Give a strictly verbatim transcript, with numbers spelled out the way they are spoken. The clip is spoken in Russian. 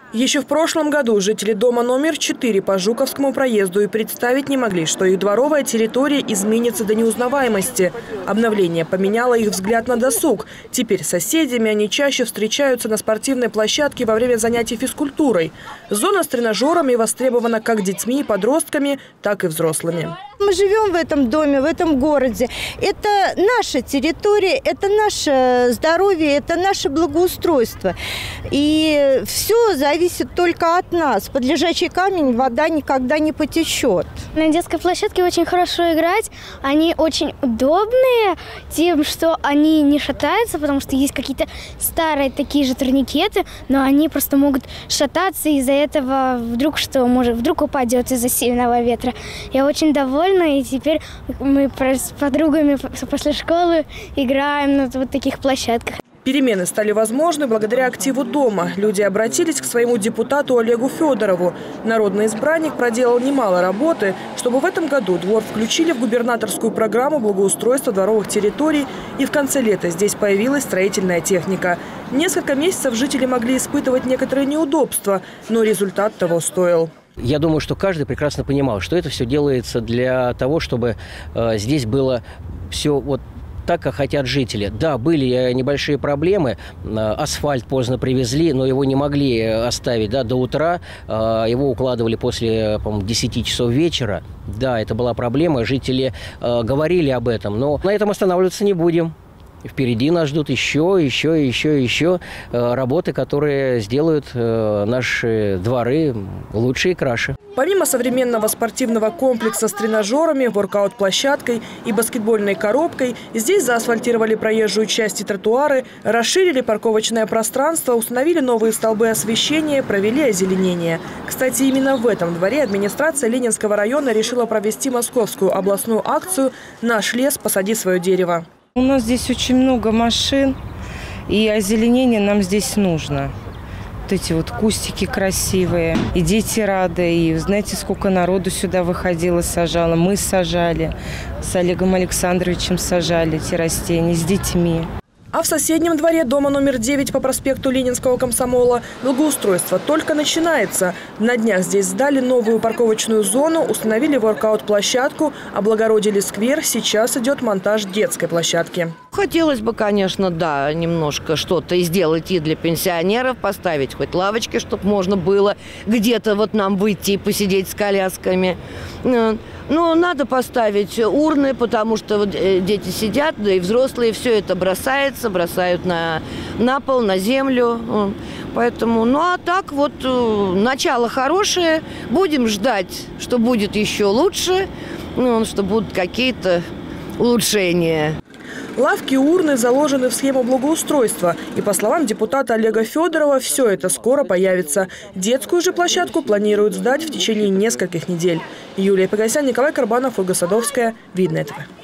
Еще в прошлом году жители дома номер четыре по Жуковскому проезду и представить не могли, что их дворовая территория изменится до неузнаваемости. Обновление поменяло их взгляд на досуг. Теперь с соседями они чаще встречаются на спортивной площадке во время занятий физкультурой. Зона с тренажерами востребована как детьми и подростками, так и взрослыми. Мы живем в этом доме, в этом городе. Это наша территория, это наше здоровье, это наше благоустройство. И все зависит только от нас. Под лежачий камень вода никогда не потечет. На детской площадке очень хорошо играть. Они очень удобные тем, что они не шатаются, потому что есть какие-то старые такие же турникеты, но они просто могут шататься из-за этого вдруг что, может, вдруг упадет из-за сильного ветра. Я очень довольна. И теперь мы с подругами после школы играем на вот таких площадках. Перемены стали возможны благодаря активу дома. Люди обратились к своему депутату Олегу Федорову. Народный избранник проделал немало работы, чтобы в этом году двор включили в губернаторскую программу благоустройства дворовых территорий, и в конце лета здесь появилась строительная техника. Несколько месяцев жители могли испытывать некоторые неудобства, но результат того стоил. Я думаю, что каждый прекрасно понимал, что это все делается для того, чтобы э, здесь было все вот так, как хотят жители. Да, были небольшие проблемы. Асфальт поздно привезли, но его не могли оставить да, до утра. Его укладывали после, по-моему, десяти часов вечера. Да, это была проблема. Жители э, говорили об этом. Но на этом останавливаться не будем. Впереди нас ждут еще, еще, еще, еще работы, которые сделают наши дворы лучше и краше. Помимо современного спортивного комплекса с тренажерами, воркаут-площадкой и баскетбольной коробкой, здесь заасфальтировали проезжую часть и тротуары, расширили парковочное пространство, установили новые столбы освещения, провели озеленение. Кстати, именно в этом дворе администрация Ленинского района решила провести московскую областную акцию «Наш лес, посади свое дерево». У нас здесь очень много машин, и озеленение нам здесь нужно. Вот эти вот кустики красивые, и дети рады, и знаете, сколько народу сюда выходило, сажало. Мы сажали, с Олегом Александровичем сажали эти растения, с детьми. А в соседнем дворе дома номер девять по проспекту Ленинского комсомола благоустройство только начинается. На днях здесь сдали новую парковочную зону, установили воркаут-площадку, облагородили сквер. Сейчас идет монтаж детской площадки. Хотелось бы, конечно, да, немножко что-то и сделать и для пенсионеров, поставить хоть лавочки, чтобы можно было где-то вот нам выйти и посидеть с колясками. Но надо поставить урны, потому что вот дети сидят, да и взрослые, все это бросается, бросают на, на пол, на землю. Поэтому, ну а так вот, начало хорошее. Будем ждать, что будет еще лучше, ну, что будут какие-то улучшения. Лавки и урны заложены в схему благоустройства. И, по словам депутата Олега Федорова, все это скоро появится. Детскую же площадку планируют сдать в течение нескольких недель. Юлия Погосян, Николай Карбанов, Ольга Садовская. Видное ТВ.